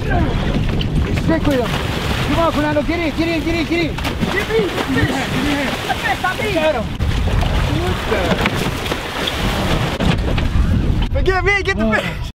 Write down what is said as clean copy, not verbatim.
Stick with him. Come on, Fernando, get in. Get me, Give me the fish. The fish, I mean. Got him. What the? Forgive me, get the fish.